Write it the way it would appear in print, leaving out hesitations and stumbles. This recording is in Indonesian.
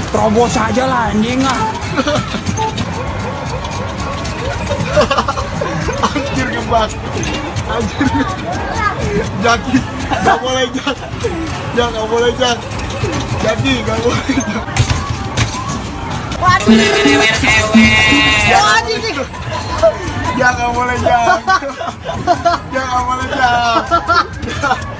Terobos aja lah anjing ah. Anjir ngebak. Anjir. Jaki, gak boleh Jak. Jak gak boleh Jak. Jaki gak boleh Jak. Waduh. Jak gak boleh Jak. Jak gak boleh Jak.